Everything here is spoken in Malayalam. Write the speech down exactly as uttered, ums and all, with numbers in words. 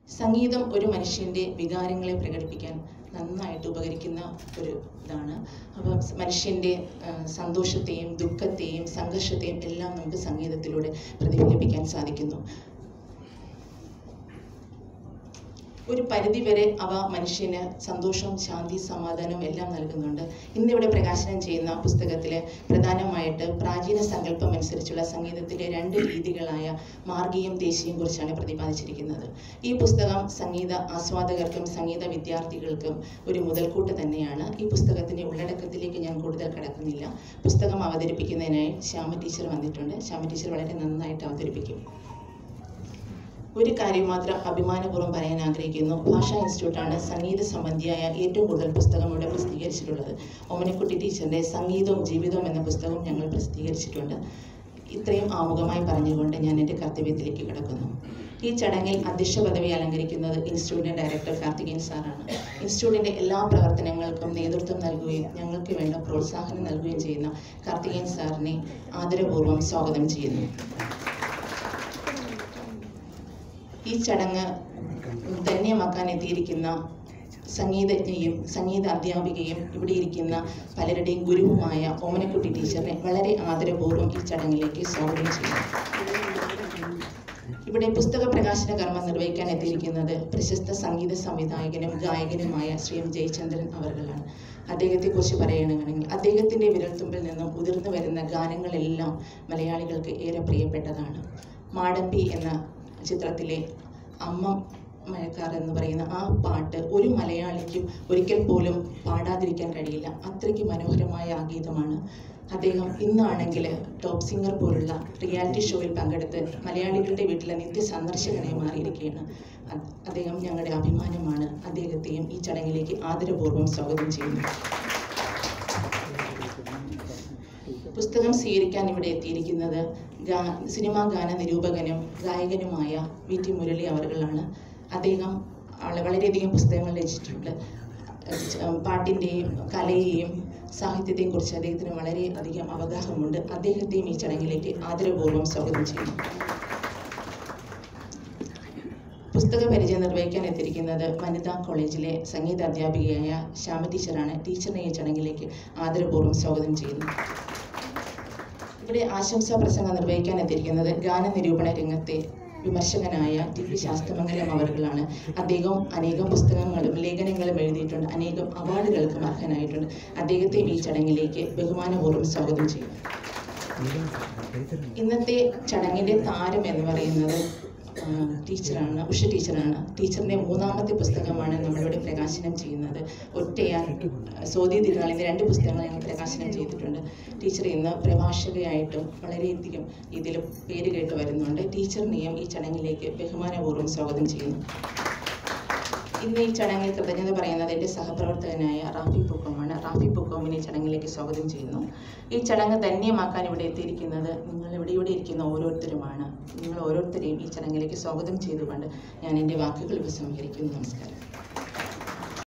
സംഗീതം ഒരു മനുഷ്യൻ്റെ വികാരങ്ങളെ പ്രകടിപ്പിക്കാൻ നന്നായിട്ട് ഉപകരിക്കുന്ന ഒരു ഇതാണ്. അപ്പോൾ മനുഷ്യൻ്റെ സന്തോഷത്തെയും ദുഃഖത്തെയും സംഘർഷത്തെയും എല്ലാം നമുക്ക് സംഗീതത്തിലൂടെ പ്രതിഫലിപ്പിക്കാൻ സാധിക്കുന്നു. ഒരു പരിധിവരെ അവ മനുഷ്യന് സന്തോഷവും ശാന്തി സമാധാനവും എല്ലാം നൽകുന്നുണ്ട്. ഇന്നിവിടെ പ്രകാശനം ചെയ്യുന്ന പുസ്തകത്തിൽ പ്രധാനമായിട്ട് പ്രാചീന സങ്കല്പം അനുസരിച്ചുള്ള സംഗീതത്തിലെ രണ്ട് രീതികളായ മാർഗീയം ദേശീയം കുറിച്ചാണ് പ്രതിപാദിച്ചിരിക്കുന്നത്. ഈ പുസ്തകം സംഗീത ആസ്വാദകർക്കും സംഗീത വിദ്യാർത്ഥികൾക്കും ഒരു മുതൽക്കൂട്ട് തന്നെയാണ്. ഈ പുസ്തകത്തിൻ്റെ ഉള്ളടക്കത്തിലേക്ക് ഞാൻ കൂടുതൽ കടക്കുന്നില്ല. പുസ്തകം അവതരിപ്പിക്കുന്നതിനായി ശ്യാമ ടീച്ചർ വന്നിട്ടുണ്ട്. ശ്യാമ ടീച്ചർ വളരെ നന്നായിട്ട് അവതരിപ്പിക്കും. ഒരു കാര്യം മാത്രം അഭിമാനപൂർവ്വം പറയാൻ ആഗ്രഹിക്കുന്നു. ഭാഷാ ഇൻസ്റ്റിറ്റ്യൂട്ടാണ് സംഗീത സംബന്ധിയായ ഏറ്റവും കൂടുതൽ പുസ്തകം ഇവിടെ പ്രസിദ്ധീകരിച്ചിട്ടുള്ളത്. ഓമനക്കുട്ടി ടീച്ചറിൻ്റെ സംഗീതവും ജീവിതവും എന്ന പുസ്തകം ഞങ്ങൾ പ്രസിദ്ധീകരിച്ചിട്ടുണ്ട്. ഇത്രയും ആമുഖമായി പറഞ്ഞുകൊണ്ട് ഞാൻ എൻ്റെ കർത്തവ്യത്തിലേക്ക് കിടക്കുന്നു. ഈ ചടങ്ങിൽ അധ്യക്ഷ പദവി അലങ്കരിക്കുന്നത് ഇൻസ്റ്റിറ്റ്യൂട്ടിൻ്റെ ഡയറക്ടർ കാർത്തികേയൻ സാറാണ്. ഇൻസ്റ്റിറ്റ്യൂട്ടിൻ്റെ എല്ലാ പ്രവർത്തനങ്ങൾക്കും നേതൃത്വം നൽകുകയും ഞങ്ങൾക്ക് വേണ്ട പ്രോത്സാഹനം നൽകുകയും ചെയ്യുന്ന കാർത്തികേയൻ സാറിനെ ആദരപൂർവ്വം സ്വാഗതം ചെയ്യുന്നു. ഈ ചടങ്ങ് ധന്യമാക്കാൻ എത്തിയിരിക്കുന്ന സംഗീതജ്ഞയും സംഗീത അധ്യാപികയും ഇവിടെ ഇരിക്കുന്ന പലരുടെയും ഗുരുവുമായ ഓമനക്കുട്ടി ടീച്ചറിനെ വളരെ ആദരപൂർവ്വം ഈ ചടങ്ങിലേക്ക് സ്വാഗതം ചെയ്യുന്നു. ഇവിടെ പുസ്തക പ്രകാശന കർമ്മം നിർവഹിക്കാൻ എത്തിയിരിക്കുന്നത് പ്രശസ്ത സംഗീത സംവിധായകനും ഗായകനുമായ ശ്രീ എം ജയചന്ദ്രൻ അവർകളാണ്. അദ്ദേഹത്തെക്കുറിച്ച് പറയുകയാണെങ്കിൽ അദ്ദേഹത്തിൻ്റെ വിരൽത്തുമ്പിൽ നിന്നും ഉതിർന്നു വരുന്ന ഗാനങ്ങളെല്ലാം മലയാളികൾക്ക് ഏറെ പ്രിയപ്പെട്ടതാണ്. മാടമ്പി എന്ന ചിത്രത്തിലെ അമ്മ മഴക്കാർ എന്ന് പറയുന്ന ആ പാട്ട് ഒരു മലയാളിക്കും ഒരിക്കൽ പോലും പാടാതിരിക്കാൻ കഴിയില്ല. അത്രയ്ക്ക് മനോഹരമായ ആ ഗീതമാണ്. അദ്ദേഹം ഇന്നാണെങ്കിൽ ടോപ്പ് സിംഗർ പോലുള്ള റിയാലിറ്റി ഷോയിൽ പങ്കെടുത്ത് മലയാളികളുടെ വീട്ടിലെ നിത്യ സന്ദർശകനായി മാറിയിരിക്കുകയാണ്. അദ്ദേഹം ഞങ്ങളുടെ അഭിമാനമാണ്. അദ്ദേഹത്തെയും ഈ ചടങ്ങിലേക്ക് ആദരപൂർവ്വം സ്വാഗതം ചെയ്യുന്നു. പുസ്തകം സ്വീകരിക്കാൻ ഇവിടെ എത്തിയിരിക്കുന്നത് ഗാ സിനിമാ ഗാന നിരൂപകനും ഗായകനുമായ വി ടി മുരളി അവർകളാണ്. അദ്ദേഹം വളരെയധികം പുസ്തകങ്ങൾ രചിച്ചിട്ടുണ്ട്. പാട്ടിൻ്റെയും കലയെയും സാഹിത്യത്തെയും കുറിച്ച് അദ്ദേഹത്തിന് വളരെയധികം അവഗാഹമുണ്ട്. അദ്ദേഹത്തെയും ഈ ചടങ്ങിലേക്ക് ആദരപൂർവ്വം സ്വാഗതം ചെയ്യുന്നു. പുസ്തക പരിചയം നിർവഹിക്കാൻ എത്തിയിരിക്കുന്നത് വനിതാ കോളേജിലെ സംഗീത അധ്യാപികയായ ശ്യാമ ടീച്ചറാണ്. ടീച്ചറിനെ ഈ ചടങ്ങിലേക്ക് ആദരപൂർവ്വം സ്വാഗതം ചെയ്യുന്നു. ഇവിടെ ആശംസാ പ്രസംഗം നിർവഹിക്കാൻ എത്തിയിരിക്കുന്നത് ഗാന നിരൂപണ രംഗത്തെ വിമർശകനായ ടി പി ശാസ്ത്രമംഗലം അവർകളാണ്. അദ്ദേഹം അനേകം പുസ്തകങ്ങളും ലേഖനങ്ങളും എഴുതിയിട്ടുണ്ട്. അനേകം അവാർഡുകൾക്കും അർഹനായിട്ടുണ്ട്. അദ്ദേഹത്തെ ഈ ചടങ്ങിലേക്ക് ബഹുമാനപൂർവ്വം സ്വാഗതം ചെയ്യും. ഇന്നത്തെ ചടങ്ങിൻ്റെ താരം എന്ന് പറയുന്നത് ടീച്ചറാണ്, ഉഷ ടീച്ചറാണ്. ടീച്ചറിൻ്റെ മൂന്നാമത്തെ പുസ്തകമാണ് നമ്മളിവിടെ പ്രകാശനം ചെയ്യുന്നത്. ഒറ്റയാൻ, സോദി തിരുനാളിൻ്റെ രണ്ട് പുസ്തകങ്ങൾ ഞങ്ങൾ പ്രകാശനം ചെയ്തിട്ടുണ്ട്. ടീച്ചർ ഇന്ന് പ്രഭാഷകയായിട്ടും വളരെയധികം ഇതിൽ പേര് കേട്ട് വരുന്നുണ്ട്. ടീച്ചറിനെയും ഈ ചടങ്ങിലേക്ക് ബഹുമാനപൂർവ്വം സ്വാഗതം ചെയ്യുന്നു. ഇന്ന് ഈ ചടങ്ങിൽ കൃതജ്ഞത പറയുന്നത് എൻ്റെ സഹപ്രവർത്തകനായ റാഫി പൂക്കോമാണ്. റാഫി പൂക്കോമിനെ ഈ ചടങ്ങിലേക്ക് സ്വാഗതം ചെയ്യുന്നു. ഈ ചടങ്ങ് ധന്യമാക്കാൻ ഇവിടെ എത്തിയിരിക്കുന്നത് നിങ്ങൾ ഇവിടെ ഇവിടെ ഇരിക്കുന്ന ഓരോരുത്തരുമാണ്. നിങ്ങൾ ഓരോരുത്തരെയും ഈ ചടങ്ങിലേക്ക് സ്വാഗതം ചെയ്തുകൊണ്ട് ഞാൻ എൻ്റെ വാക്കുകൾ ഉപസംഹരിക്കുന്നു. നമസ്കാരം.